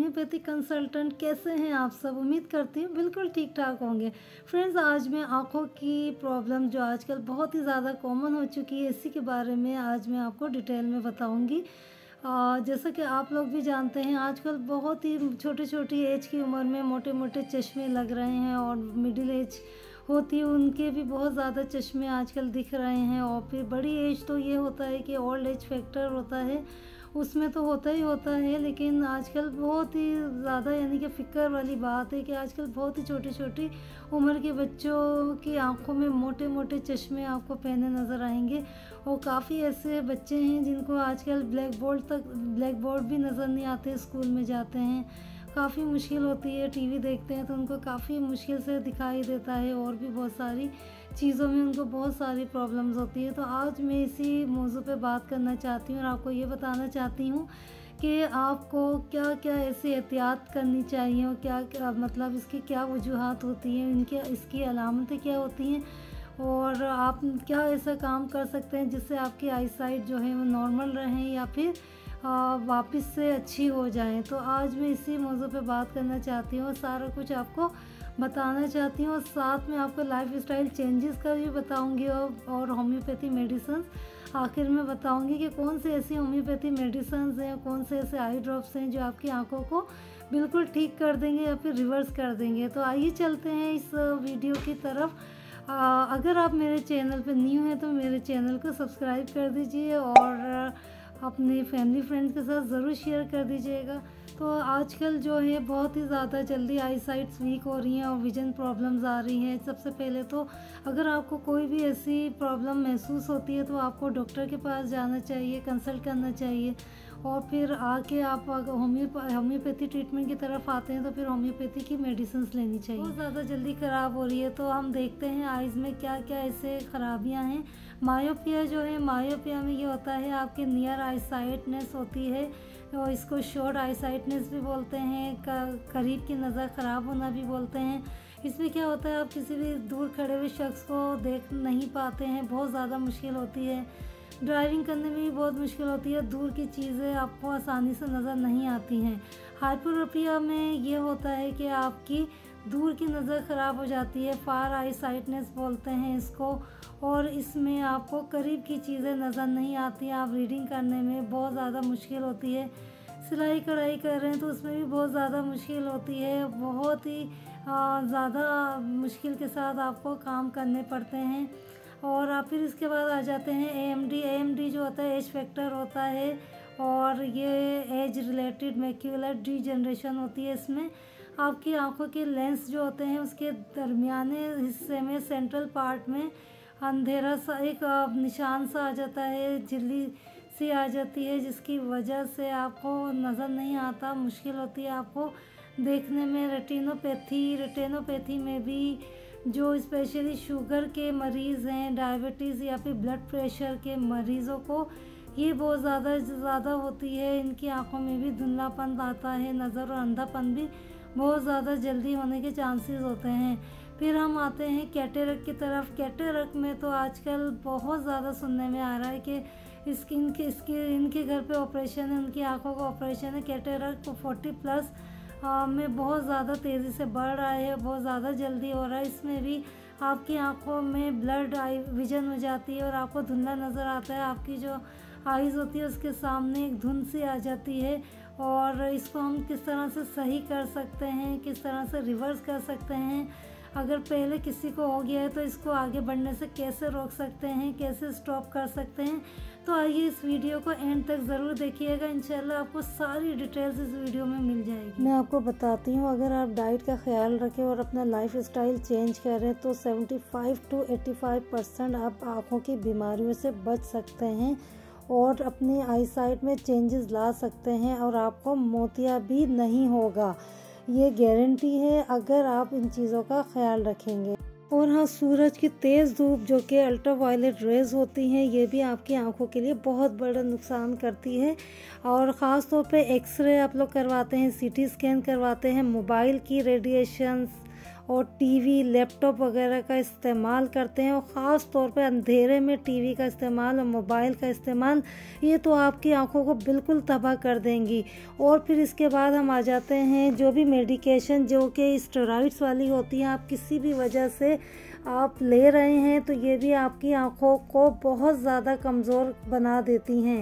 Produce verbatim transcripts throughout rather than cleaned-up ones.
Homeopathic consultant. कैसे हैं आप सब? उम्मीद करती हूँ बिल्कुल ठीक ठाक होंगे। फ्रेंड्स, आज मैं आँखों की प्रॉब्लम जो आजकल बहुत ही ज़्यादा कॉमन हो चुकी है, इसी के बारे में आज मैं आपको डिटेल में बताऊँगी। जैसा कि आप लोग भी जानते हैं, आजकल बहुत ही छोटी छोटी एज की उम्र में मोटे मोटे चश्मे लग रहे हैं, और मिडिल एज होती है उनके भी बहुत ज़्यादा चश्मे आजकल दिख रहे हैं। और फिर बड़ी एज तो ये होता है कि ओल्ड एज फैक्टर होता है, उसमें तो होता ही होता है। लेकिन आजकल बहुत ही ज़्यादा यानी कि फ़िक्र वाली बात है कि आजकल बहुत ही छोटी छोटी उम्र के बच्चों की आंखों में मोटे मोटे चश्मे आपको पहने नज़र आएंगे। और काफ़ी ऐसे बच्चे हैं जिनको आजकल ब्लैक बोर्ड तक ब्लैक बोर्ड भी नज़र नहीं आते, स्कूल में जाते हैं काफ़ी मुश्किल होती है, टीवी देखते हैं तो उनको काफ़ी मुश्किल से दिखाई देता है, और भी बहुत सारी चीज़ों में उनको बहुत सारी प्रॉब्लम्स होती है। तो आज मैं इसी मौजू पे बात करना चाहती हूँ और आपको ये बताना चाहती हूँ कि आपको क्या क्या ऐसी एहतियात करनी चाहिए, और क्या क्या मतलब इसकी क्या वजूहात होती हैं, इनकी इसकी अलामतें क्या होती हैं, और आप क्या ऐसा काम कर सकते हैं जिससे आपकी आई साइट जो है वो नॉर्मल रहें या फिर वापस से अच्छी हो जाए। तो आज मैं इसी मौजू पे बात करना चाहती हूँ, सारा कुछ आपको बताना चाहती हूँ, और साथ में आपको लाइफ स्टाइल चेंजेस का भी बताऊँगी, और, और होम्योपैथी मेडिसिन आखिर में बताऊँगी कि कौन से ऐसी होम्योपैथी मेडिसिन हैं, कौन से ऐसे आई ड्रॉप्स हैं जो आपकी आंखों को बिल्कुल ठीक कर देंगे या फिर रिवर्स कर देंगे। तो आइए चलते हैं इस वीडियो की तरफ। आ, अगर आप मेरे चैनल पर न्यू हैं तो मेरे चैनल को सब्सक्राइब कर दीजिए, और अपने फैमिली फ्रेंड्स के साथ ज़रूर शेयर कर दीजिएगा। तो आजकल जो है बहुत ही ज़्यादा जल्दी आई साइट्स वीक हो रही हैं और विजन प्रॉब्लम्स आ रही हैं। सबसे पहले तो अगर आपको कोई भी ऐसी प्रॉब्लम महसूस होती है तो आपको डॉक्टर के पास जाना चाहिए, कंसल्ट करना चाहिए, और फिर आके आप होम्यो होम्योपैथी ट्रीटमेंट की तरफ आते हैं तो फिर होम्योपैथी की मेडिसिन लेनी चाहिए। बहुत ज़्यादा जल्दी ख़राब हो रही है तो हम देखते हैं आइज़ में क्या क्या ऐसे खराबियां हैं। मायोपिया जो है, मायोपिया में ये होता है आपके नियर आई साइटनेस होती है, और इसको शॉर्ट आई साइटनेस भी बोलते हैं, करीब की नज़र ख़राब होना भी बोलते हैं। इसमें क्या होता है, आप किसी भी दूर खड़े हुए शख्स को देख नहीं पाते हैं, बहुत ज़्यादा मुश्किल होती है। ड्राइविंग करने में भी बहुत मुश्किल होती है, दूर की चीज़ें आपको आसानी से नज़र नहीं आती हैं। हाइपरोपिया में ये होता है कि आपकी दूर की नज़र ख़राब हो जाती है, फार आई साइटनेस बोलते हैं इसको, और इसमें आपको करीब की चीज़ें नज़र नहीं आती, आप रीडिंग करने में बहुत ज़्यादा मुश्किल होती है। सिलाई कढ़ाई कर रहे हैं तो उसमें भी बहुत ज़्यादा मुश्किल होती है, बहुत ही ज़्यादा मुश्किल के साथ आपको काम करने पड़ते हैं। और आप फिर इसके बाद आ जाते हैं A M D. A M D जो होता है एज फैक्टर होता है, और ये एज रिलेटेड मैक्यूलर डीजनरेशन होती है। इसमें आपकी आंखों के लेंस जो होते हैं उसके दरमियाने हिस्से में सेंट्रल पार्ट में अंधेरा सा एक निशान सा आ जाता है, झिल्ली सी आ जाती है, जिसकी वजह से आपको नज़र नहीं आता, मुश्किल होती है आपको देखने में। रेटिनोपैथी रेटिनोपैथी में भी जो स्पेशली शुगर के मरीज़ हैं, डायबिटीज़ या फिर ब्लड प्रेशर के मरीज़ों को ये बहुत ज़्यादा ज़्यादा होती है, इनकी आंखों में भी धुंधलापन आता है, नज़र और अंधापन भी बहुत ज़्यादा जल्दी होने के चांसेस होते हैं। फिर हम आते हैं कैटरेक्ट की तरफ। कैटरेक्ट में तो आजकल बहुत ज़्यादा सुनने में आ रहा है कि स्किन के इसके इनके घर पे ऑपरेशन है, उनकी आंखों का ऑपरेशन है। कैटरेक्ट फोर्टी प्लस में बहुत ज़्यादा तेज़ी से बढ़ रहा है, बहुत ज़्यादा जल्दी हो रहा है। इसमें भी आपकी आंखों में ब्लड आई विजन हो जाती है और आपको धुंधला नज़र आता है, आपकी जो आइज़ होती है उसके सामने एक धुंध सी आ जाती है। और इसको हम किस तरह से सही कर सकते हैं, किस तरह से रिवर्स कर सकते हैं, अगर पहले किसी को हो गया है तो इसको आगे बढ़ने से कैसे रोक सकते हैं, कैसे स्टॉप कर सकते हैं। तो आइए इस वीडियो को एंड तक ज़रूर देखिएगा, इंशाल्लाह आपको सारी डिटेल्स इस वीडियो में मिल जाएगी। मैं आपको बताती हूँ, अगर आप डाइट का ख्याल रखें और अपना लाइफ स्टाइल चेंज करें तो पचहत्तर टू पचासी परसेंट आप आँखों की बीमारियों से बच सकते हैं और अपनी आई साइट में चेंजेस ला सकते हैं, और आपको मोतिया भी नहीं होगा, ये गारंटी है अगर आप इन चीज़ों का ख्याल रखेंगे। और हाँ, सूरज की तेज़ धूप जो कि अल्ट्रावायलेट रेज होती हैं, ये भी आपकी आंखों के लिए बहुत बड़ा नुकसान करती है। और ख़ास तौर पे एक्सरे आप लोग करवाते हैं, सीटी स्कैन करवाते हैं, मोबाइल की रेडिएशंस और टीवी लैपटॉप वगैरह का इस्तेमाल करते हैं, और ख़ास तौर पे अंधेरे में टीवी का इस्तेमाल और मोबाइल का इस्तेमाल, ये तो आपकी आंखों को बिल्कुल तबाह कर देंगी। और फिर इसके बाद हम आ जाते हैं जो भी मेडिकेशन जो कि स्टेरॉइड्स वाली होती हैं, आप किसी भी वजह से आप ले रहे हैं तो ये भी आपकी आंखों को बहुत ज़्यादा कमज़ोर बना देती हैं।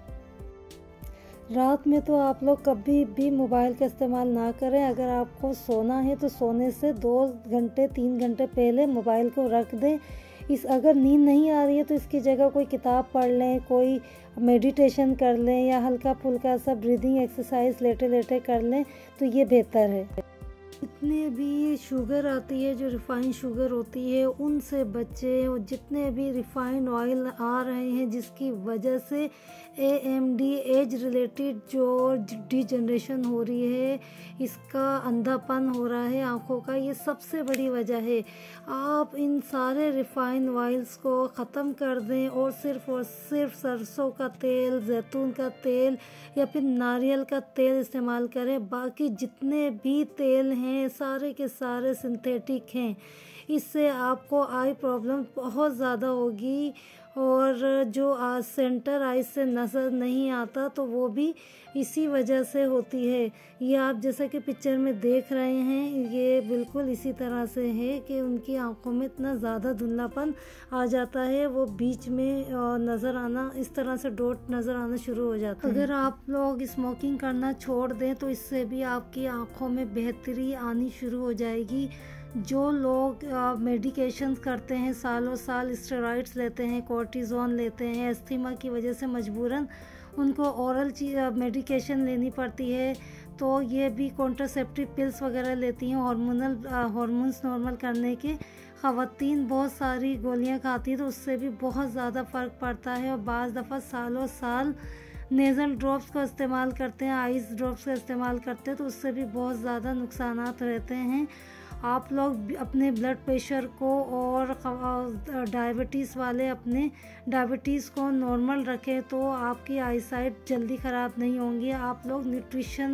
रात में तो आप लोग कभी भी मोबाइल का इस्तेमाल ना करें। अगर आपको सोना है तो सोने से दो घंटे तीन घंटे पहले मोबाइल को रख दें। इस अगर नींद नहीं आ रही है तो इसकी जगह कोई किताब पढ़ लें, कोई मेडिटेशन कर लें, या हल्का फुल्का सा ब्रीदिंग एक्सरसाइज लेटे लेटे कर लें तो ये बेहतर है। जितने भी शुगर आती है, जो रिफ़ाइंड शुगर होती है, उनसे बचें। और जितने भी रिफ़ाइंड ऑयल आ रहे हैं जिसकी वजह से A M D age related जो डिजनरेशन हो रही है, इसका अंधापन हो रहा है आँखों का, ये सबसे बड़ी वजह है। आप इन सारे रिफ़ाइंड ऑयल्स को ख़त्म कर दें और सिर्फ़ और सिर्फ सरसों का तेल, जैतून का तेल या फिर नारियल का तेल इस्तेमाल करें। बाकी जितने भी तेल हैं सारे के सारे सिंथेटिक हैं। इससे आपको आई प्रॉब्लम बहुत ज़्यादा होगी, और जो आज सेंटर आई से नज़र नहीं आता तो वो भी इसी वजह से होती है। ये आप जैसा कि पिक्चर में देख रहे हैं, ये बिल्कुल इसी तरह से है कि उनकी आंखों में इतना ज़्यादा धुंधलापन आ जाता है, वो बीच में नज़र आना, इस तरह से डॉट नज़र आना शुरू हो जाता है। अगर आप लोग स्मोकिंग करना छोड़ दें तो इससे भी आपकी आंखों में बेहतरी आनी शुरू हो जाएगी। जो लोग मेडिकेशन करते हैं, सालों साल स्टेरॉइड्स लेते हैं, कोर्टिज़ोन लेते हैं, अस्थमा की वजह से मजबूरन उनको ओरल मेडिकेशन लेनी पड़ती है, तो ये भी कॉन्ट्रासेप्टिव पिल्स वगैरह लेती हैं हार्मोनल हार्मोन्स नॉर्मल करने के। ख़वातीन बहुत सारी गोलियां खाती हैं तो उससे भी बहुत ज़्यादा फ़र्क पड़ता है। और बाज़ दफ़ा सालों साल नेज़ल ड्रॉप्स का इस्तेमाल करते हैं, आइस ड्रॉप्स का इस्तेमाल करते हैं, तो उससे भी बहुत ज़्यादा नुकसानात रहते हैं। आप लोग अपने ब्लड प्रेशर को और डायबिटीज़ वाले अपने डायबिटीज़ को नॉर्मल रखें तो आपकी आईसाइट जल्दी ख़राब नहीं होंगी। आप लोग न्यूट्रिशन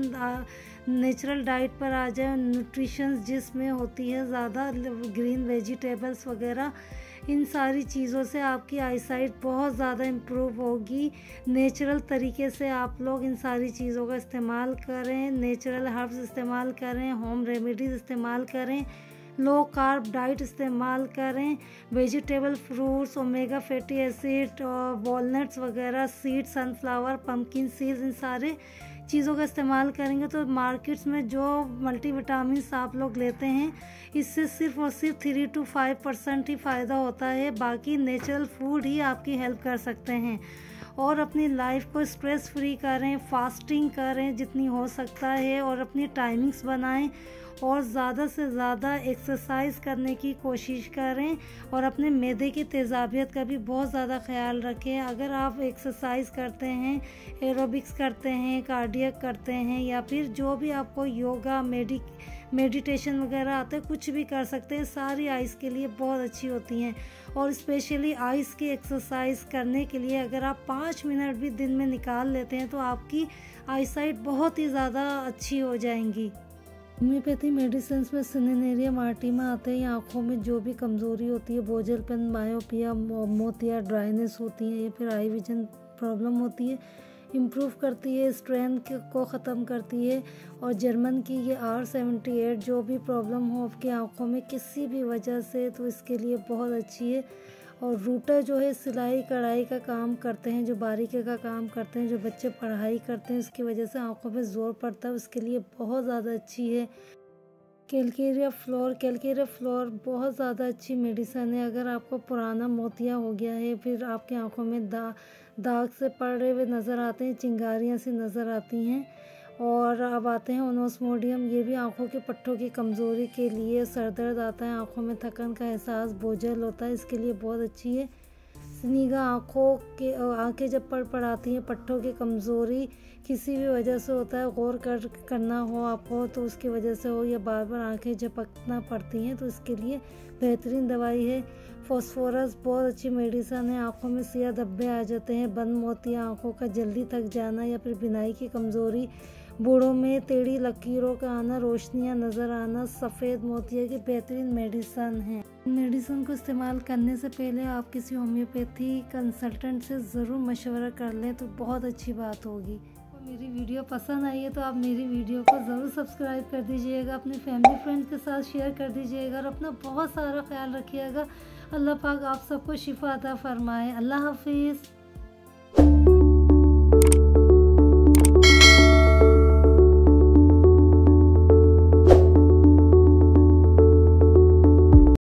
नेचुरल डाइट पर आ जाए, न्यूट्रिशन जिसमें होती है ज़्यादा ग्रीन वेजिटेबल्स वगैरह, इन सारी चीज़ों से आपकी आईसाइट बहुत ज़्यादा इम्प्रूव होगी। नेचुरल तरीके से आप लोग इन सारी चीज़ों का इस्तेमाल करें, नेचुरल हर्ब्स इस्तेमाल करें, होम रेमेडीज़ इस्तेमाल करें, लो कार्ब डाइट इस्तेमाल करें, vegetable fruits, omega fatty acid और वॉलनट्स वगैरह, सीड, सनफ्लावर, पम्पकिन सीड्स, इन सारे चीज़ों का इस्तेमाल करेंगे तो मार्केट्स में जो मल्टीविटामिन्स आप लोग लेते हैं इससे सिर्फ और सिर्फ थ्री टू फाइव परसेंट ही फ़ायदा होता है। बाकी नेचुरल फूड ही आपकी हेल्प कर सकते हैं। और अपनी लाइफ को स्ट्रेस फ्री करें, फास्टिंग करें जितनी हो सकता है, और अपनी टाइमिंग्स बनाएं, और ज़्यादा से ज़्यादा एक्सरसाइज करने की कोशिश करें, और अपने मैदे की तेज़ाबियत का भी बहुत ज़्यादा ख्याल रखें। अगर आप एक्सरसाइज करते हैं, एरोबिक्स करते हैं, कार्डियक करते हैं, या फिर जो भी आपको योगा मेडिक मेडिटेशन वगैरह आते हैं, कुछ भी कर सकते हैं, सारी आइज़ के लिए बहुत अच्छी होती हैं। और स्पेशली आइज़ की एक्सरसाइज करने के लिए अगर आप पाँच मिनट भी दिन में निकाल लेते हैं तो आपकी आईसाइट बहुत ही ज़्यादा अच्छी हो जाएंगी। होम्योपैथी मेडिसिन में सिनेरिया मार्टीमा आते हैं। आँखों में जो भी कमज़ोरी होती है, बोझलपन, मायोपिया, मोतिया, ड्राइनेस होती है, या फिर आई विजन प्रॉब्लम होती है, इम्प्रूव करती है, स्ट्रेन को ख़त्म करती है। और जर्मन की ये आर सेवेंटी एट जो भी प्रॉब्लम हो आपकी आँखों में किसी भी वजह से, तो इसके लिए बहुत अच्छी है। और रूटर जो है सिलाई कढ़ाई का काम करते हैं, जो बारीकी का काम करते हैं, जो बच्चे पढ़ाई करते हैं उसकी वजह से आँखों पे ज़ोर पड़ता है, उसके लिए बहुत ज़्यादा अच्छी है। कैलकेरिया फ्लोर कैलकेरिया फ्लोर बहुत ज़्यादा अच्छी मेडिसिन है। अगर आपको पुराना मोतिया हो गया है, फिर आपकी आंखों में दा दाग से पड़े हुए नज़र आते हैं, चिंगारियाँ सी नज़र आती हैं। और अब आते हैं ओनोस्मोडियम, ये भी आंखों के पट्टों की कमज़ोरी के लिए, सर दर्द आता है, आंखों में थकन का एहसास, बोझल होता है, इसके लिए बहुत अच्छी है। स्नीगा आँखों के आँखें जब पड़ पड़ाती हैं, पट्टों की कमज़ोरी किसी भी वजह से होता है, गौर कर करना हो आपको तो उसकी वजह से हो, या बार बार आँखें झपकना पड़ती हैं तो इसके लिए बेहतरीन दवाई है। फॉस्फोरस बहुत अच्छी मेडिसिन है। आँखों में सिया धब्बे आ जाते हैं, बंद मोतिया, आँखों का जल्दी थक जाना, या फिर बिनाई की कमज़ोरी, बूढ़ों में टेढ़ी लकीरों का आना, रोशनियां नज़र आना सफ़ेद मोतिया की बेहतरीन मेडिसन है। मेडिसिन को इस्तेमाल करने से पहले आप किसी होम्योपैथी कंसल्टेंट से ज़रूर मशवरा कर लें तो बहुत अच्छी बात होगी। मेरी वीडियो पसंद आई है तो आप मेरी वीडियो को ज़रूर सब्सक्राइब कर दीजिएगा, अपने फैमिली फ्रेंड्स के साथ शेयर कर दीजिएगा और अपना बहुत सारा ख्याल रखिएगा। अल्लाह पाक आप सबको शिफा अता फरमाए। अल्लाह हाफिज़।